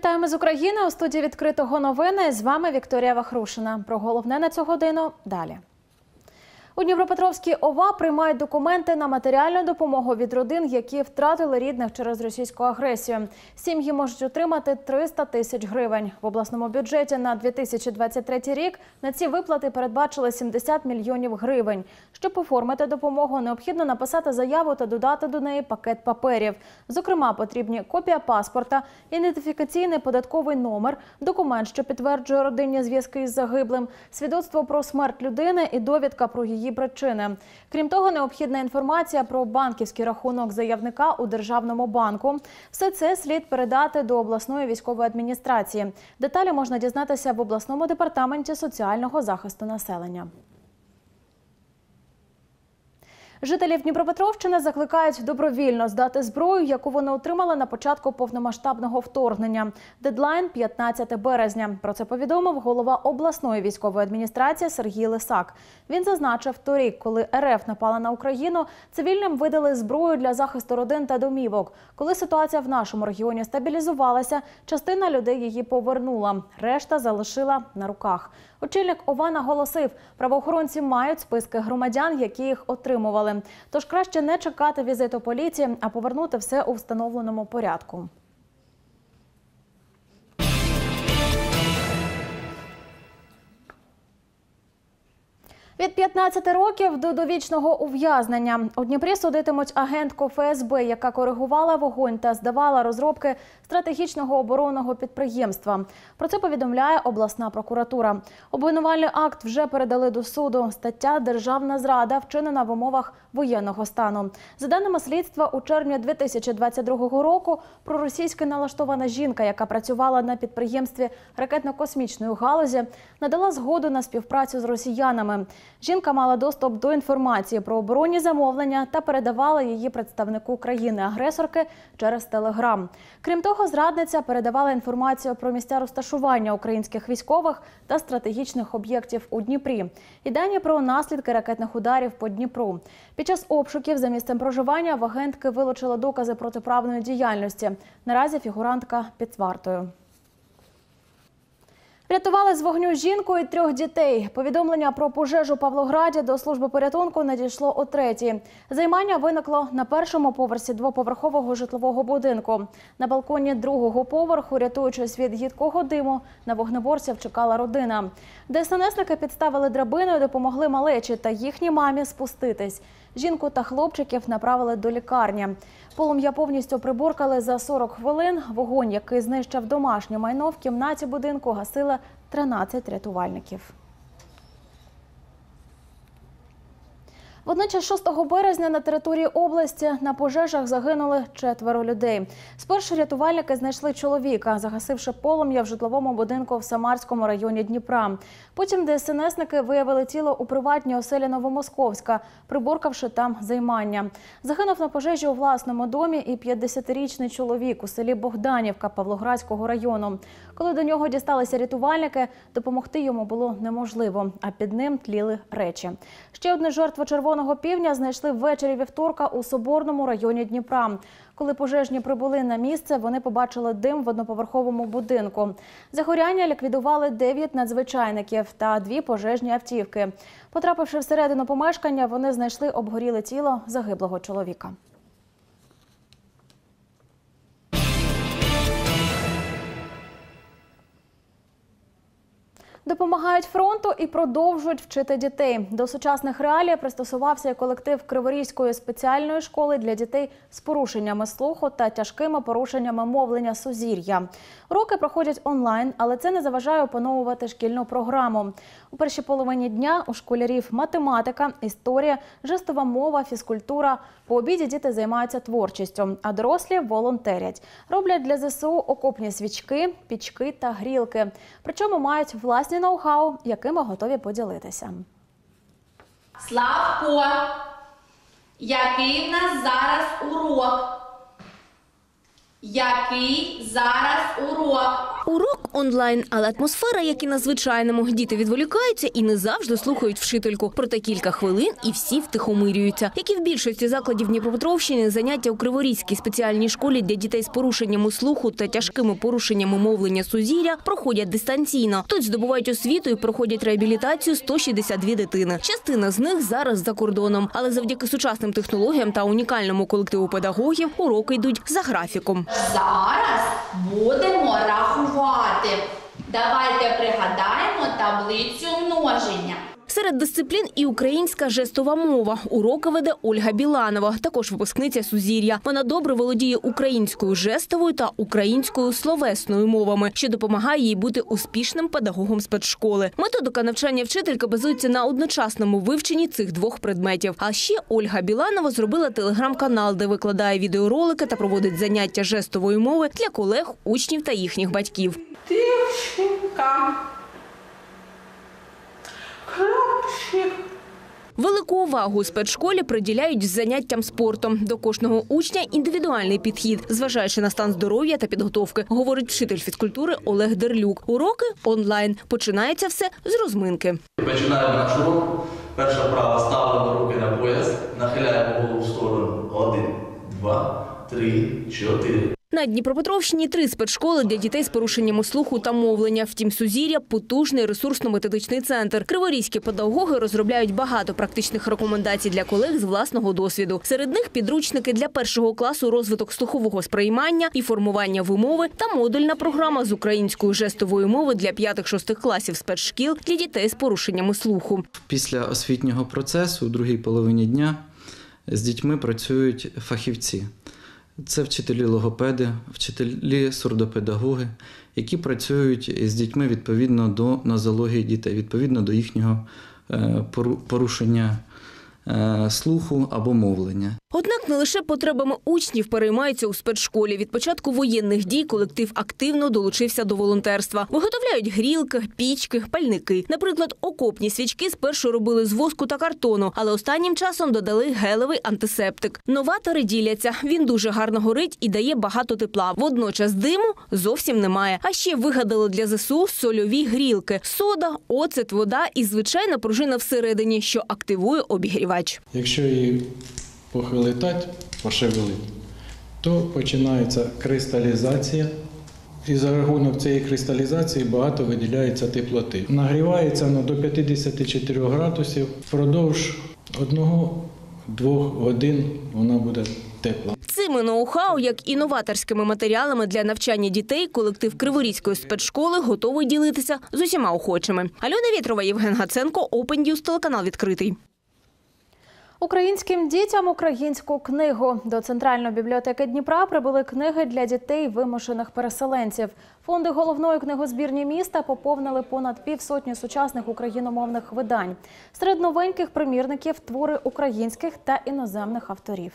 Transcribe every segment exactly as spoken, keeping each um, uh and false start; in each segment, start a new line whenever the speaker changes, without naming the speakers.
Вітаємо з України. У студії «Відкритого новини». З вами Вікторія Вахрушина. Про головне на цю годину далі. У Дніпропетровській ОВА приймають документи на матеріальну допомогу від родин, які втратили рідних через російську агресію. Сім'ї можуть отримати триста тисяч гривень. В обласному бюджеті на дві тисячі двадцять третій рік на ці виплати передбачили сімдесят мільйонів гривень. Щоб оформити допомогу, необхідно написати заяву та додати до неї пакет паперів. Зокрема, потрібні копія паспорта, ідентифікаційний податковий номер, документ, що підтверджує родинні зв'язки із загиблим, свідоцтво про смерть людини і довідка про її причини. Крім того, необхідна інформація про банківський рахунок заявника у Державному банку. Все це слід передати до обласної військової адміністрації. Деталі можна дізнатися в обласному департаменті соціального захисту населення. Жителів Дніпропетровщини закликають добровільно здати зброю, яку вони отримали на початку повномасштабного вторгнення. Дедлайн – п'ятнадцяте березня. Про це повідомив голова обласної військової адміністрації Сергій Лисак. Він зазначив, торік, коли РФ напала на Україну, цивільним видали зброю для захисту родин та домівок. Коли ситуація в нашому регіоні стабілізувалася, частина людей її повернула, решта залишила на руках. Очільник ОВА наголосив, правоохоронці мають списки громадян, які їх отримували. Тож краще не чекати візиту поліції, а повернути все у встановленому порядку. Від п'ятнадцяти років до довічного ув'язнення. У Дніпрі судитимуть агентку ФСБ, яка коригувала вогонь та здавала розробки стратегічного оборонного підприємства. Про це повідомляє обласна прокуратура. Обвинувальний акт вже передали до суду. Стаття «Державна зрада» вчинена в умовах воєнного стану. За даними слідства, у червні дві тисячі двадцять другого року проросійськи налаштована жінка, яка працювала на підприємстві ракетно-космічної галузі, надала згоду на співпрацю з росіянами. Жінка мала доступ до інформації про оборонні замовлення та передавала її представнику країни-агресорки через Телеграм. Крім того, зрадниця передавала інформацію про місця розташування українських військових та стратегічних об'єктів у Дніпрі. І дані про наслідки ракетних ударів по Дніпру. Під час обшуків за місцем проживання в агентки вилучили докази протиправної діяльності. Наразі фігурантка під вартою. Врятували з вогню жінку і трьох дітей. Повідомлення про пожежу в Павлограді до служби порятунку надійшло о третій. Займання виникло на першому поверсі двоповерхового житлового будинку. На балконі другого поверху, рятуючись від їдкого диму, на вогнеборців чекала родина. ДСНСники підставили драбину і допомогли малечі та їхній мамі спуститись. Жінку та хлопчиків направили до лікарні. Полум'я повністю приборкали за сорок хвилин. Вогонь, який знищив домашнє майно, в кімнаті будинку гасили тринадцять рятувальників. Водночас шостого березня на території області на пожежах загинули четверо людей. Спершу рятувальники знайшли чоловіка, загасивши полум'я в житловому будинку в Самарському районі Дніпра. Потім ДСНСники виявили тіло у приватній оселі Новомосковська, приборкавши там займання. Загинув на пожежі у власному домі і п'ятдесятирічний чоловік у селі Богданівка Павлоградського району. Коли до нього дісталися рятувальники, допомогти йому було неможливо, а під ним тліли речі. Ще одну жертву червоного півня знайшли ввечері вівторка у Соборному районі Дніпра. Коли пожежні прибули на місце, вони побачили дим в одноповерховому будинку. Загоряння ліквідували дев'ять надзвичайників та дві пожежні автівки. Потрапивши всередину помешкання, вони знайшли обгоріле тіло загиблого чоловіка. Допомагають фронту і продовжують вчити дітей. До сучасних реалій пристосувався і колектив Криворізької спеціальної школи для дітей з порушеннями слуху та тяжкими порушеннями мовлення «Сузір'я». Уроки проходять онлайн, але це не заважає опановувати шкільну програму. У першій половині дня у школярів математика, історія, жестова мова, фізкультура. По обіді діти займаються творчістю, а дорослі волонтерять. Роблять для ЗСУ окопні свічки, пічки та грілки. Причому мають власні ноу-хау, якими готові поділитися.
Славко, який в нас зараз урок? Який зараз урок? Урок онлайн, але атмосфера, як і на звичайному. Діти відволікаються і не завжди слухають вчительку. Проте кілька хвилин і всі втихомирюються. Як і в більшості закладів Дніпропетровщини, заняття у Криворізькій спеціальній школі для дітей з порушеннями слуху та тяжкими порушеннями мовлення Сузір'я проходять дистанційно. Тут здобувають освіту і проходять реабілітацію сто шістдесят дві дитини. Частина з них зараз за кордоном. Але завдяки сучасним технологіям та унікальному колективу педагогів уроки йдуть за графіком.
Зараз будемо рахувати. Давайте пригадаємо таблицю множення.
Серед дисциплін і українська жестова мова. Уроки веде Ольга Біланова, також випускниця Сузір'я. Вона добре володіє українською жестовою та українською словесною мовами, що допомагає їй бути успішним педагогом спецшколи. Методика навчання вчительки базується на одночасному вивченні цих двох предметів. А ще Ольга Біланова зробила телеграм-канал, де викладає відеоролики та проводить заняття жестової мови для колег, учнів та їхніх батьків.
Дівчинка. Хлопчик.
Велику увагу у спецшколі приділяють заняттям спортом. До кожного учня індивідуальний підхід, зважаючи на стан здоров'я та підготовки, говорить вчитель фізкультури Олег Дерлюк. Уроки онлайн. Починається все з розминки.
Починаємо наш урок. Перша вправа, ставимо руки на пояс, нахиляємо голову в сторону. Один, два, три, чотири.
На Дніпропетровщині три спецшколи для дітей з порушеннями слуху та мовлення. Втім, Сузір'я – потужний ресурсно-методичний центр. Криворізькі педагоги розробляють багато практичних рекомендацій для колег з власного досвіду. Серед них підручники для першого класу розвиток слухового сприймання і формування вимови та модульна програма з української жестової мови для п'ятих-шостих класів спецшкіл для дітей з порушеннями слуху.
Після освітнього процесу у другій половині дня з дітьми працюють фахівці. Це вчителі-логопеди, вчителі-сурдопедагоги, які працюють з дітьми відповідно до нозології дітей, відповідно до їхнього порушення слуху або мовлення.
Однак не лише потребами учнів переймаються у спецшколі. Від початку воєнних дій колектив активно долучився до волонтерства. Виготовляють грілки, пічки, пальники. Наприклад, окопні свічки спершу робили з воску та картону, але останнім часом додали гелевий антисептик. Новатори діляться. Він дуже гарно горить і дає багато тепла. Водночас диму зовсім немає. А ще вигадали для ЗСУ сольові грілки. Сода, оцет, вода і звичайна пружина всередині, що активує обігрівач.
Якщо її похилитать, пошевелити, то починається кристалізація. І за рахунок цієї кристалізації багато виділяється теплоти. Нагрівається воно до п'ятдесят чотири градусів. Впродовж одного-двох годин вона буде тепла.
Цими ноу-хау, як і новаторськими матеріалами для навчання дітей, колектив Криворізької спецшколи готовий ділитися з усіма охочими. Альона Вєтрова, Євген Гаценко, Open News, телеканал «Відкритий».
Українським дітям українську книгу. До Центральної бібліотеки Дніпра прибули книги для дітей вимушених переселенців. Фонди головної книгозбірні міста поповнили понад півсотні сучасних україномовних видань. Серед новеньких примірників – твори українських та іноземних авторів.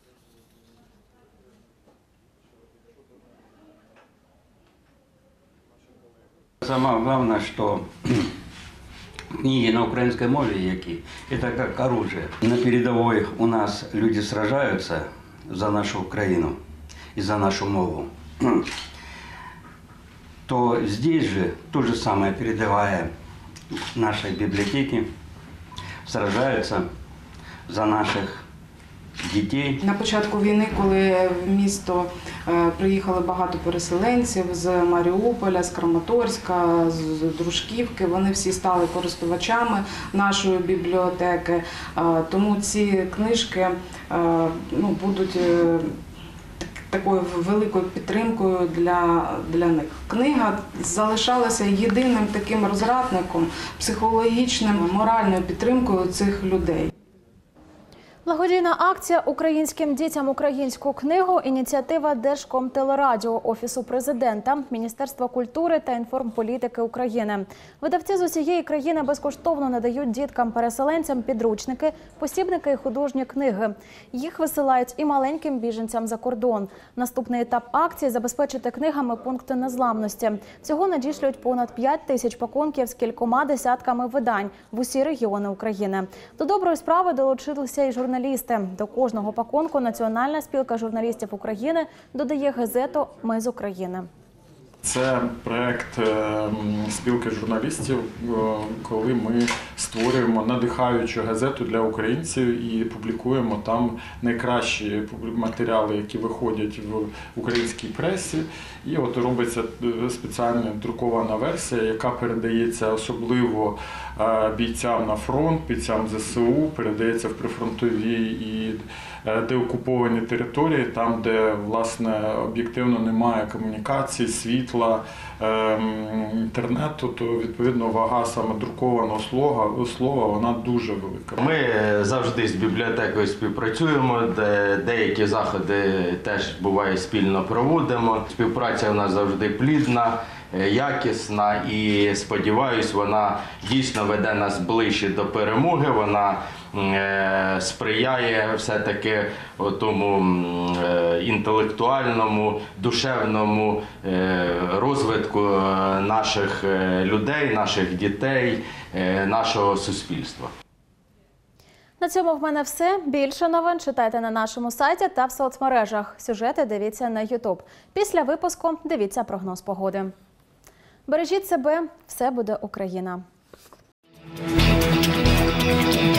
Самое главное, что книги на украинской мове, які, это как оружие. На передовой у нас люди сражаются за нашу Украину и за нашу мову. То здесь же то же самое передовая нашей библиотеки сражаются за наших дітей.
На початку війни, коли в місто приїхали багато переселенців з Маріуполя, з Краматорська, з Дружківки, вони всі стали користувачами нашої бібліотеки. Тому ці книжки ну, будуть такою великою підтримкою для, для них. Книга залишалася єдиним таким розрадником, психологічним, моральною підтримкою цих людей.
Благодійна акція «Українським дітям українську книгу» – ініціатива Держкомтелерадіо, Офісу президента, Міністерства культури та інформполітики України. Видавці з усієї країни безкоштовно надають діткам-переселенцям підручники, посібники і художні книги. Їх висилають і маленьким біженцям за кордон. Наступний етап акції – забезпечити книгами пункти незламності. Всього надішлють понад п'ять тисяч пакунків з кількома десятками видань в усі регіони України. До доброї справи долучилися і журналісти. До кожного пакунку Національна спілка журналістів України додає газету «Ми з України».
Це проєкт спілки журналістів, коли ми створюємо надихаючу газету для українців і публікуємо там найкращі матеріали, які виходять в українській пресі. І от робиться спеціальна друкована версія, яка передається особливо бійцям на фронт, бійцям зе се у, передається в прифронтові і деокуповані території, там, де, власне, об'єктивно немає комунікації, світла, інтернету, то, відповідно, вага саме друкованого слова, слова вона дуже велика.
Ми завжди з бібліотекою співпрацюємо, де деякі заходи теж буває спільно проводимо. Співпраця у нас завжди плідна, якісна і, сподіваюсь, вона дійсно веде нас ближче до перемоги, вона сприяє все-таки тому інтелектуальному, душевному розвитку наших людей, наших дітей, нашого суспільства.
На цьому в мене все. Більше новин читайте на нашому сайті та в соцмережах. Сюжети дивіться на ютуб. Після випуску дивіться прогноз погоди. Бережіть себе, все буде Україна.